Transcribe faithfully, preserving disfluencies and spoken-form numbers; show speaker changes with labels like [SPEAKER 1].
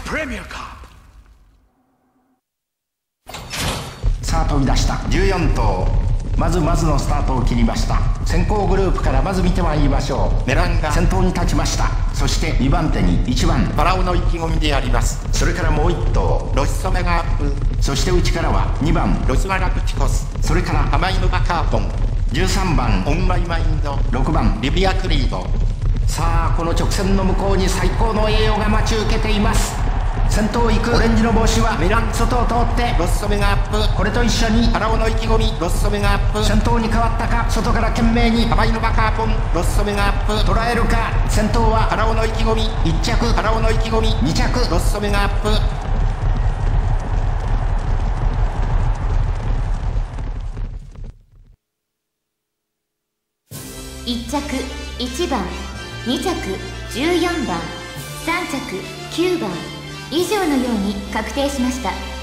[SPEAKER 1] Premier Cup。
[SPEAKER 2] さあ飛び出したじゅうよん頭、まずまずのスタートを切りました。先行グループからまず見てまいりましょう。
[SPEAKER 3] メランが
[SPEAKER 2] 先頭に立ちました。そしてにばん手にいちばん
[SPEAKER 3] パラオの意気込みであります。
[SPEAKER 2] それからもういっ頭
[SPEAKER 3] ロシソメがアップ、
[SPEAKER 2] そして内からはにばん
[SPEAKER 3] ロスワラクチコス、
[SPEAKER 2] それから
[SPEAKER 3] ハマイノバカーポン、
[SPEAKER 2] じゅうさんばん
[SPEAKER 3] オンマイマインド、
[SPEAKER 2] ろくばん
[SPEAKER 3] リビアクリード。
[SPEAKER 2] さあこの直線の向こうに最高の栄誉が待ち受けています。先頭行くオレンジの帽子は
[SPEAKER 3] メラン
[SPEAKER 2] 外を通って
[SPEAKER 3] ロスソメがアップ、
[SPEAKER 2] これと一緒に
[SPEAKER 3] パラオの意気込みロスソメがアップ、
[SPEAKER 2] 先頭に変わったか、外から懸命に
[SPEAKER 3] ハマイノバカーポンロスソメがアップ、
[SPEAKER 2] 捉えるか。先頭は
[SPEAKER 3] パラオの意気込み
[SPEAKER 2] いっ着、
[SPEAKER 3] パラオの意気込み
[SPEAKER 2] に着、
[SPEAKER 3] ロスソメがアップ。
[SPEAKER 4] いっ着いちばん、に着じゅうよんばん、さん着きゅうばん以上のように確定しました。